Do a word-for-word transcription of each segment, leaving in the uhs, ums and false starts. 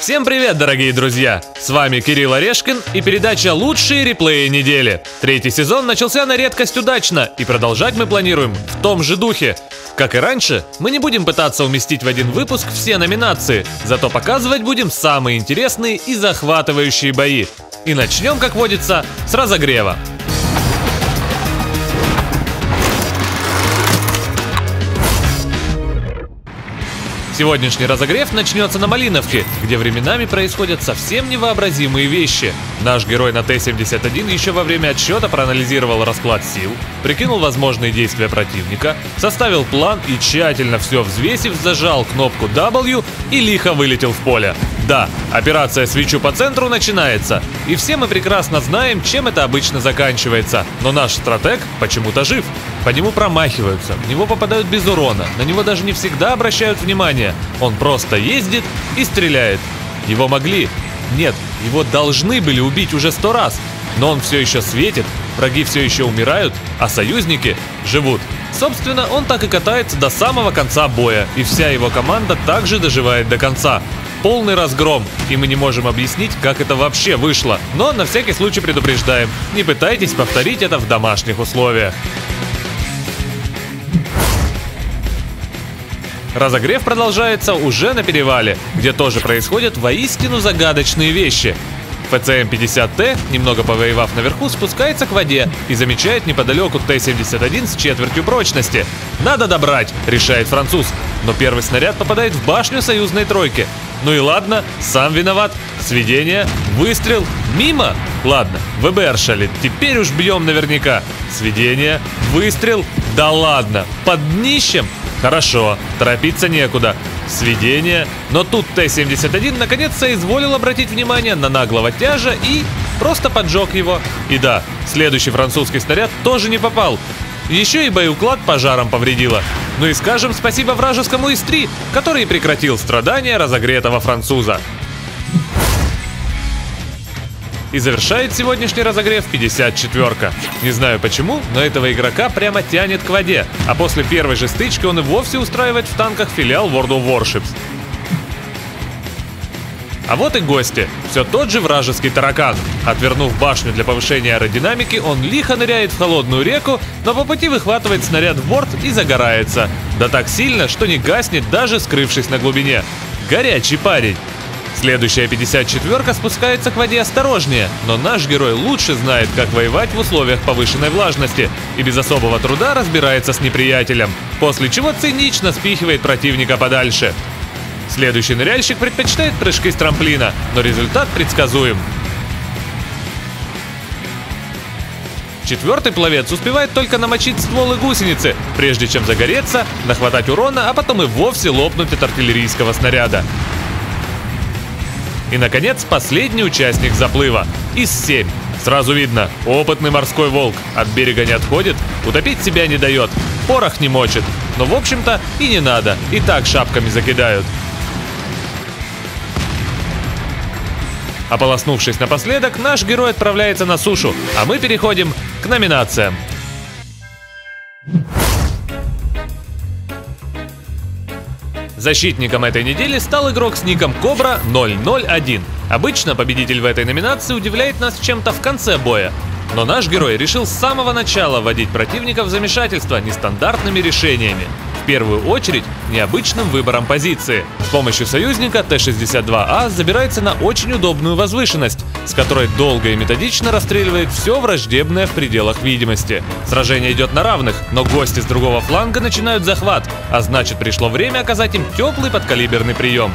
Всем привет, дорогие друзья! С вами Кирилл Орешкин и передача «Лучшие реплеи недели». Третий сезон начался на редкость удачно, и продолжать мы планируем в том же духе. Как и раньше, мы не будем пытаться уместить в один выпуск все номинации, зато показывать будем самые интересные и захватывающие бои. И начнем, как водится, с разогрева. Сегодняшний разогрев начнется на Малиновке, где временами происходят совсем невообразимые вещи. Наш герой на Т семьдесят один еще во время отсчета проанализировал расклад сил, прикинул возможные действия противника, составил план и, тщательно все взвесив, зажал кнопку дабл ю и лихо вылетел в поле. Да, операция «Свечу по центру» начинается, и все мы прекрасно знаем, чем это обычно заканчивается, но наш стратег почему-то жив. По нему промахиваются, в него попадают без урона, на него даже не всегда обращают внимание, он просто ездит и стреляет. Его могли, нет, его должны были убить уже сто раз, но он все еще светит, враги все еще умирают, а союзники живут. Собственно, он так и катается до самого конца боя, и вся его команда также доживает до конца. Полный разгром, и мы не можем объяснить, как это вообще вышло, но на всякий случай предупреждаем, не пытайтесь повторить это в домашних условиях. Разогрев продолжается уже на перевале, где тоже происходят воистину загадочные вещи. эф цэ эм пятьдесят тэ, немного повоевав наверху, спускается к воде и замечает неподалеку Т семьдесят один с четвертью прочности. «Надо добрать», — решает француз, но первый снаряд попадает в башню союзной тройки. Ну и ладно, сам виноват. Сведение, выстрел, мимо. Ладно, вэ бэ эр шалит, теперь уж бьем наверняка. Сведение, выстрел, да ладно, под днищем. Хорошо, торопиться некуда. Сведение, но тут Т семьдесят один наконец соизволил обратить внимание на наглого тяжа и просто поджег его. И да, следующий французский снаряд тоже не попал. Еще и боеуклад пожаром повредило. Ну и скажем спасибо вражескому эс три, который прекратил страдания разогретого француза. И завершает сегодняшний разогрев пятьдесят четвёрка. Не знаю почему, но этого игрока прямо тянет к воде, а после первой же стычки он и вовсе устраивает в танках филиал World of Warships. А вот и гости. Все тот же вражеский таракан. Отвернув башню для повышения аэродинамики, он лихо ныряет в холодную реку, но по пути выхватывает снаряд в борт и загорается. Да так сильно, что не гаснет, даже скрывшись на глубине. Горячий парень. Следующая пятьдесят четвёрка спускается к воде осторожнее, но наш герой лучше знает, как воевать в условиях повышенной влажности и без особого труда разбирается с неприятелем, после чего цинично спихивает противника подальше. Следующий ныряльщик предпочитает прыжки с трамплина, но результат предсказуем. Четвертый пловец успевает только намочить стволы гусеницы, прежде чем загореться, нахватать урона, а потом и вовсе лопнуть от артиллерийского снаряда. И, наконец, последний участник заплыва. Из семь. Сразу видно, опытный морской волк. От берега не отходит, утопить себя не дает, порох не мочит. Но, в общем-то, и не надо, и так шапками закидают. Ополоснувшись напоследок, наш герой отправляется на сушу, а мы переходим к номинациям. Защитником этой недели стал игрок с ником Кобра ноль ноль один. Обычно победитель в этой номинации удивляет нас чем-то в конце боя. Но наш герой решил с самого начала вводить противника в замешательство нестандартными решениями. В первую очередь, необычным выбором позиции. С помощью союзника Т шестьдесят два А забирается на очень удобную возвышенность, с которой долго и методично расстреливает все враждебное в пределах видимости. Сражение идет на равных, но гости с другого фланга начинают захват, а значит, пришло время оказать им теплый подкалиберный прием.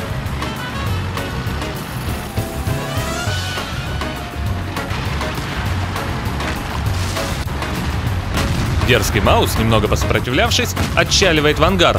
Дерзкий Маус, немного посопротивлявшись, отчаливает в ангар.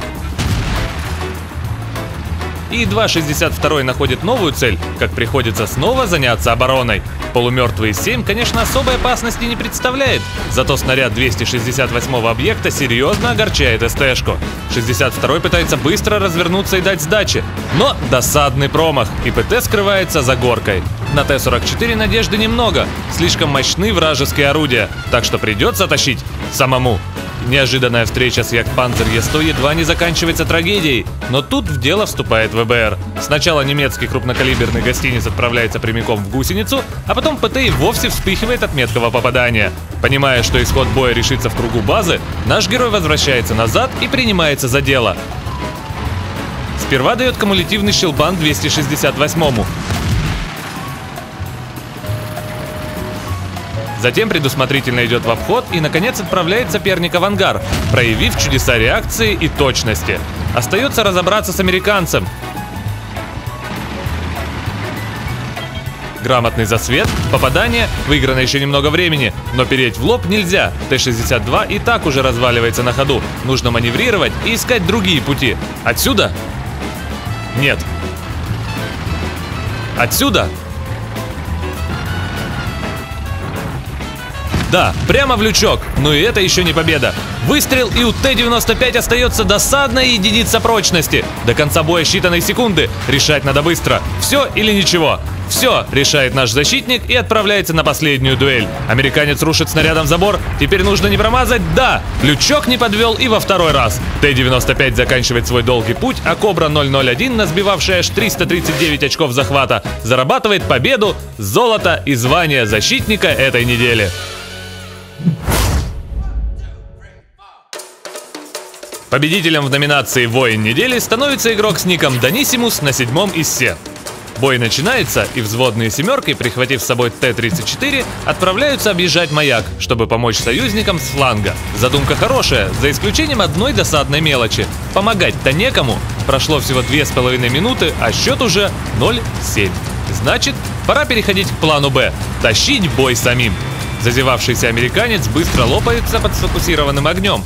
И два шестьдесят второй находит новую цель, как приходится снова заняться обороной. Полумертвый семь, конечно, особой опасности не представляет, зато снаряд двести шестьдесят восьмого объекта серьезно огорчает эс тэ-шку. шестьдесят второй пытается быстро развернуться и дать сдачи, но досадный промах, и пэ тэ скрывается за горкой. На Т сорок четыре надежды немного, слишком мощны вражеские орудия, так что придется тащить самому. Неожиданная встреча с Ягдпанцер Е сто едва не заканчивается трагедией, но тут в дело вступает вэ бэ эр. Сначала немецкий крупнокалиберный гостиниц отправляется прямиком в гусеницу, а потом пэ тэ и вовсе вспыхивает от меткого попадания. Понимая, что исход боя решится в кругу базы, наш герой возвращается назад и принимается за дело. Сперва дает кумулятивный щелбан двести шестьдесят восьмому. Затем предусмотрительно идет в обход и, наконец, отправляет соперника в ангар, проявив чудеса реакции и точности. Остается разобраться с американцем. Грамотный засвет, попадание, выиграно еще немного времени, но переть в лоб нельзя. Тэ шестьдесят два и так уже разваливается на ходу. Нужно маневрировать и искать другие пути. Отсюда? Нет. Отсюда? Да, прямо в лючок, но и это еще не победа. Выстрел, и у Тэ девяносто пять остается досадная единица прочности. До конца боя считанные секунды, решать надо быстро. Все или ничего. Все, решает наш защитник и отправляется на последнюю дуэль. Американец рушит снарядом забор, теперь нужно не промазать, да! Лючок не подвел и во второй раз. Тэ девяносто пять заканчивает свой долгий путь, а Кобра ноль ноль один, насбивавшая аж триста тридцать девять очков захвата, зарабатывает победу, золото и звание защитника этой недели. Победителем в номинации «Воин недели» становится игрок с ником Данисимус на седьмом иссе. Бой начинается, и взводные семерки, прихватив с собой Тэ тридцать четыре, отправляются объезжать маяк, чтобы помочь союзникам с фланга. Задумка хорошая, за исключением одной досадной мелочи. Помогать-то некому. Прошло всего две с половиной минуты, а счет уже ноль семь. Значит, пора переходить к плану Б – тащить бой самим. Зазевавшийся американец быстро лопается под сфокусированным огнем.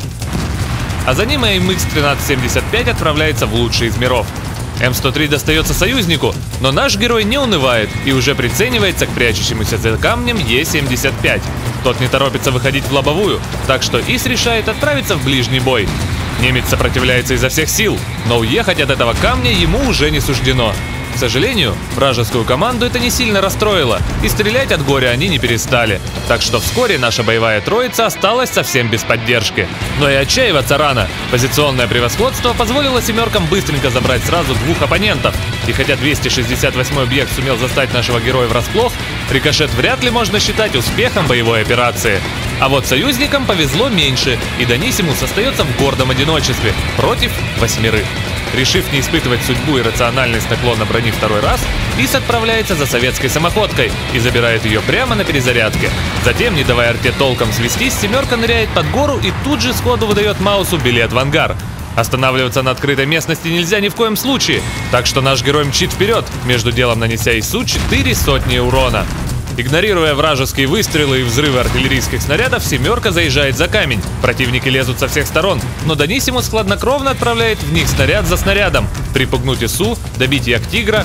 А за ним эм икс тринадцать семьдесят пять отправляется в лучший из миров. эм сто три достается союзнику, но наш герой не унывает и уже приценивается к прячущемуся за камнем Е семьдесят пять. Тот не торопится выходить в лобовую, так что ИС решает отправиться в ближний бой. Немец сопротивляется изо всех сил, но уехать от этого камня ему уже не суждено. К сожалению, вражескую команду это не сильно расстроило, и стрелять от горя они не перестали. Так что вскоре наша боевая троица осталась совсем без поддержки. Но и отчаиваться рано. Позиционное превосходство позволило семеркам быстренько забрать сразу двух оппонентов. И хотя двести шестьдесят восьмой объект сумел застать нашего героя врасплох, рикошет вряд ли можно считать успехом боевой операции. А вот союзникам повезло меньше, и Данисимус остается в гордом одиночестве против восьмерых. Решив не испытывать судьбу и рациональность наклона брони второй раз, ИС отправляется за советской самоходкой и забирает ее прямо на перезарядке. Затем, не давая арте толком свестись, семерка ныряет под гору и тут же сходу выдает Маусу билет в ангар. Останавливаться на открытой местности нельзя ни в коем случае, так что наш герой мчит вперед, между делом нанеся ИСу четыре сотни урона. Игнорируя вражеские выстрелы и взрывы артиллерийских снарядов, семерка заезжает за камень. Противники лезут со всех сторон, но Данисимус хладнокровно отправляет в них снаряд за снарядом. Припугнуть ИСу, добить Ягтигра,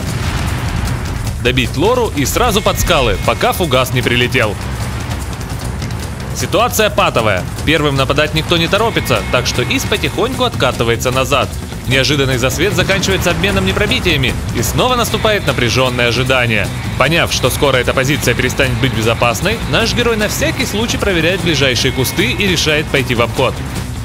добить Лору и сразу под скалы, пока фугас не прилетел. Ситуация патовая. Первым нападать никто не торопится, так что ИС потихоньку откатывается назад. Неожиданный засвет заканчивается обменом непробитиями, и снова наступает напряженное ожидание. Поняв, что скоро эта позиция перестанет быть безопасной, наш герой на всякий случай проверяет ближайшие кусты и решает пойти в обход.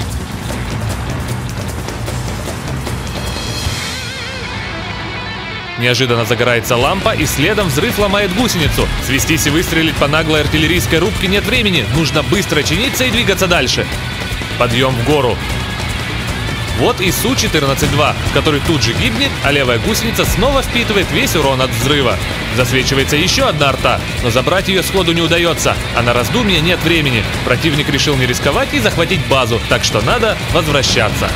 Неожиданно загорается лампа, и следом взрыв ломает гусеницу. Свестись и выстрелить по наглой артиллерийской рубке нет времени, нужно быстро чиниться и двигаться дальше. Подъем в гору. Вот ИСу четырнадцать два, который тут же гибнет, а левая гусеница снова впитывает весь урон от взрыва. Засвечивается еще одна арта, но забрать ее сходу не удается, а на раздумье нет времени. Противник решил не рисковать и захватить базу, так что надо возвращаться.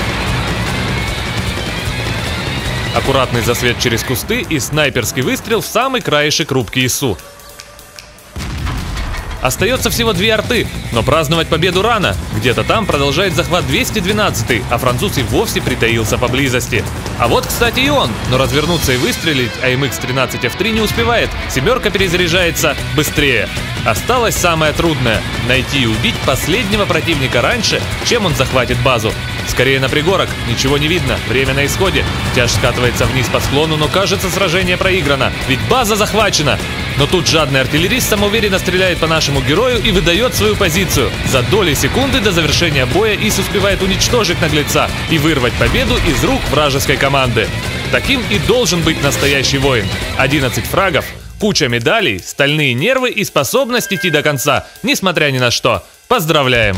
Аккуратный засвет через кусты и снайперский выстрел в самый краешек рубки ИСу. Остается всего две арты, но праздновать победу рано. Где-то там продолжает захват двести двенадцатый, а француз и вовсе притаился поблизости. А вот, кстати, и он, но развернуться и выстрелить а эм икс тринадцать эф три не успевает. Семерка перезаряжается быстрее. Осталось самое трудное – найти и убить последнего противника раньше, чем он захватит базу. Скорее на пригорок, ничего не видно, время на исходе. Тяж скатывается вниз по склону, но кажется, сражение проиграно, ведь база захвачена. Но тут жадный артиллерист самоуверенно стреляет по нашему герою и выдает свою позицию. За доли секунды до завершения боя Ис успевает уничтожить наглеца и вырвать победу из рук вражеской команды. Таким и должен быть настоящий воин. одиннадцать фрагов, куча медалей, стальные нервы и способность идти до конца, несмотря ни на что. Поздравляем!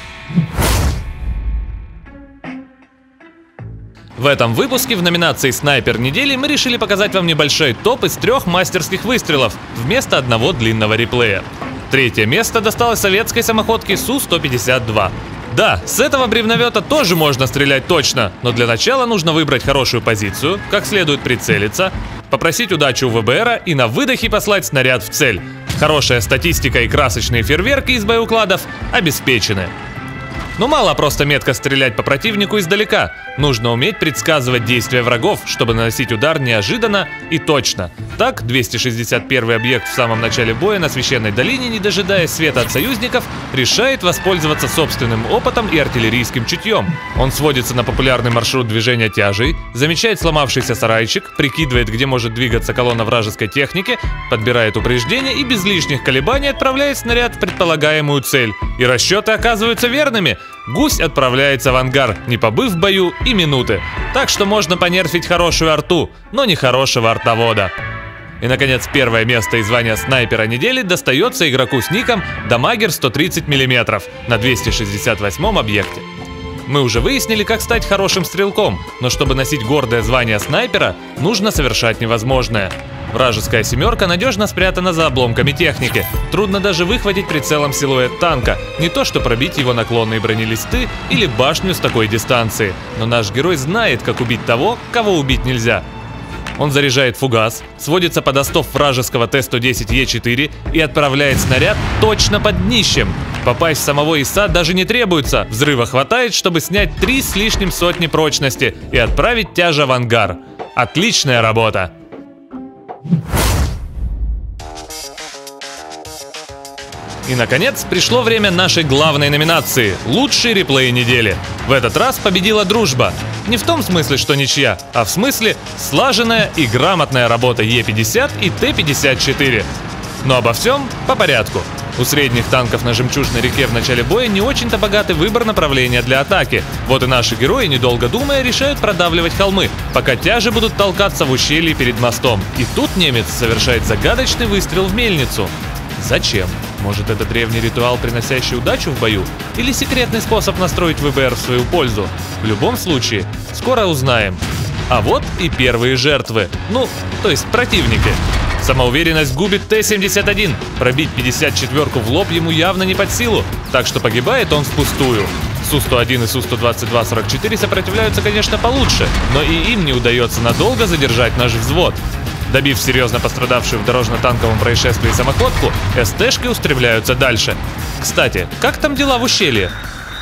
В этом выпуске в номинации «Снайпер недели» мы решили показать вам небольшой топ из трех мастерских выстрелов вместо одного длинного реплея. Третье место досталось советской самоходке Су сто пятьдесят два. Да, с этого бревновета тоже можно стрелять точно, но для начала нужно выбрать хорошую позицию, как следует прицелиться, попросить удачу у вэ бэ эра и на выдохе послать снаряд в цель. Хорошая статистика и красочные фейерверки из боеукладов обеспечены. Но мало просто метко стрелять по противнику издалека. Нужно уметь предсказывать действия врагов, чтобы наносить удар неожиданно и точно. Так, двести шестьдесят первый объект в самом начале боя на священной долине, не дожидаясь света от союзников, решает воспользоваться собственным опытом и артиллерийским чутьем. Он сводится на популярный маршрут движения тяжей, замечает сломавшийся сарайчик, прикидывает, где может двигаться колонна вражеской техники, подбирает упреждение и без лишних колебаний отправляет снаряд в предполагаемую цель. И расчеты оказываются верными. Гусь отправляется в ангар, не побыв в бою и минуты. Так что можно понерфить хорошую арту, но не хорошего артовода. И, наконец, первое место и звание снайпера недели достается игроку с ником Дамагер сто тридцать миллиметров на двести шестьдесят восьмом объекте. Мы уже выяснили, как стать хорошим стрелком, но чтобы носить гордое звание снайпера, нужно совершать невозможное. Вражеская семерка надежно спрятана за обломками техники. Трудно даже выхватить прицелом силуэт танка, не то что пробить его наклонные бронелисты или башню с такой дистанции. Но наш герой знает, как убить того, кого убить нельзя. Он заряжает фугас, сводится под остов вражеского Т сто десять Е четыре и отправляет снаряд точно под днищем. Попасть в самого Иса даже не требуется, взрыва хватает, чтобы снять три с лишним сотни прочности и отправить тяжа в ангар. Отличная работа! И, наконец, пришло время нашей главной номинации – лучший реплей недели. В этот раз победила дружба. Не в том смысле, что ничья, а в смысле слаженная и грамотная работа Е пятьдесят и Т пятьдесят четыре. Но обо всем по порядку. У средних танков на Жемчужной реке в начале боя не очень-то богатый выбор направления для атаки. Вот и наши герои, недолго думая, решают продавливать холмы, пока тяжи будут толкаться в ущелье перед мостом. И тут немец совершает загадочный выстрел в мельницу. Зачем? Может, это древний ритуал, приносящий удачу в бою? Или секретный способ настроить вэ бэ эр в свою пользу? В любом случае, скоро узнаем. А вот и первые жертвы. Ну, то есть противники. Самоуверенность губит Т семьдесят один. Пробить пятьдесят четверку в лоб ему явно не под силу, так что погибает он впустую. Су сто один и Су сто двадцать два сорок четыре сопротивляются, конечно, получше, но и им не удается надолго задержать наш взвод. Добив серьезно пострадавшую в дорожно-танковом происшествии самоходку, эс тэ-шки устремляются дальше. Кстати, как там дела в ущелье?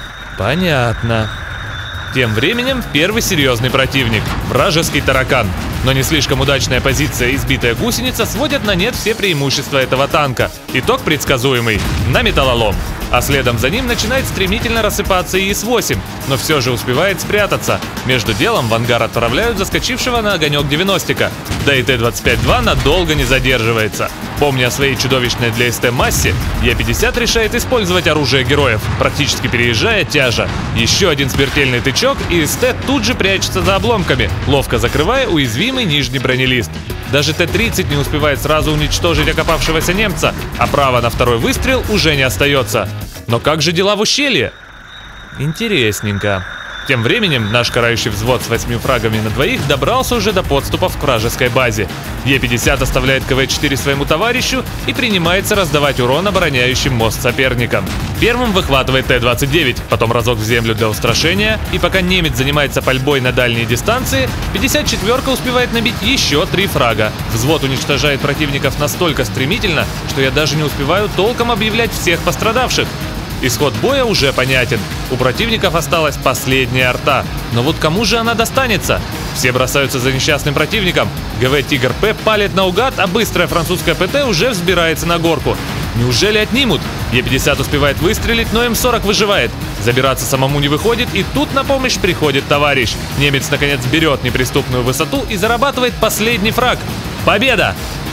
Понятно. Тем временем первый серьезный противник – вражеский таракан. Но не слишком удачная позиция и сбитая гусеница сводят на нет все преимущества этого танка. Итог предсказуемый – на металлолом. А следом за ним начинает стремительно рассыпаться и Ис восемь, но все же успевает спрятаться. Между делом в ангар отправляют заскочившего на огонек девяностика. Да и Т двадцать пять два надолго не задерживается. Помня о своей чудовищной для СТ массе, Е пятьдесят решает использовать оружие героев, практически переезжая тяжа. Еще один смертельный тычок, и СТ тут же прячется за обломками, ловко закрывая уязвимый нижний бронелист. Даже Т тридцать не успевает сразу уничтожить окопавшегося немца, а права на второй выстрел уже не остается. Но как же дела в ущелье? Интересненько. Тем временем наш карающий взвод с восьмью фрагами на двоих добрался уже до подступов к вражеской базе. Е пятьдесят оставляет Ка Вэ четыре своему товарищу и принимается раздавать урон обороняющим мост соперникам. Первым выхватывает Т двадцать девять, потом разок в землю для устрашения, и пока немец занимается пальбой на дальние дистанции, пятьдесят четверка успевает набить еще три фрага. Взвод уничтожает противников настолько стремительно, что я даже не успеваю толком объявлять всех пострадавших. Исход боя уже понятен. У противников осталась последняя арта. Но вот кому же она достанется? Все бросаются за несчастным противником. Гэ Вэ Тигр П палит наугад, а быстрая французская Пэ Тэ уже взбирается на горку. Неужели отнимут? Е пятьдесят успевает выстрелить, но М сорок выживает. Забираться самому не выходит, и тут на помощь приходит товарищ. Немец наконец берет неприступную высоту и зарабатывает последний фраг. Победа!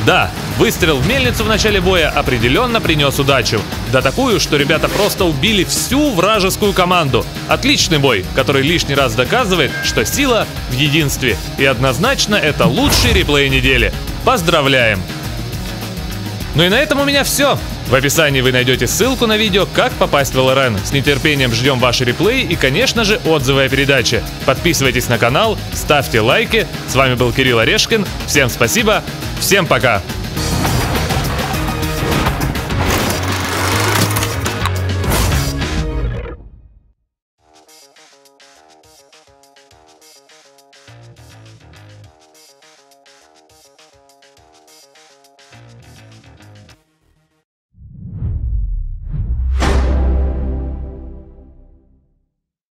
Да, выстрел в мельницу в начале боя определенно принес удачу. Да такую, что ребята просто убили всю вражескую команду. Отличный бой, который лишний раз доказывает, что сила в единстве. И однозначно это лучший реплей недели. Поздравляем! Ну и на этом у меня все. В описании вы найдете ссылку на видео, как попасть в эл эр эн. С нетерпением ждем ваши реплеи и, конечно же, отзывы о передаче. Подписывайтесь на канал, ставьте лайки. С вами был Кирилл Орешкин. Всем спасибо, всем пока!